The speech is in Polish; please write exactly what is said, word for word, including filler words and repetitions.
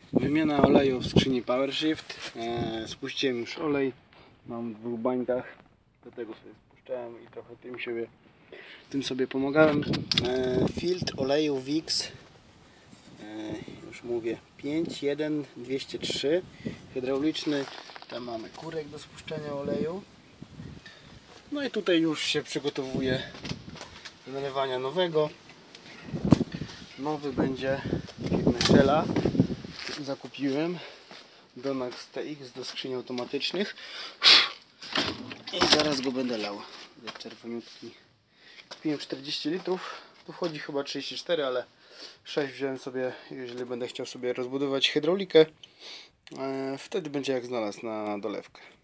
Wymiana oleju w skrzyni PowerShift. E, spuściłem już olej. Mam w dwóch bańkach. Do tego sobie spuszczałem i trochę tym sobie, tym sobie pomagałem. E, filtr oleju Wix. E, już mówię. pięć jeden dwieście trzy. Hydrauliczny. Tam mamy kurek do spuszczania oleju. No i tutaj już się przygotowuje do nalewania nowego. Nowy będzie firmy Shella. Zakupiłem Donax T X do skrzyni automatycznych i zaraz go będę lał. Czerwoniutki. Kupiłem czterdzieści litrów. Tu wchodzi chyba trzydzieści cztery, ale sześć wziąłem sobie, jeżeli będę chciał sobie rozbudować hydraulikę. Wtedy będzie jak znalazł na dolewkę.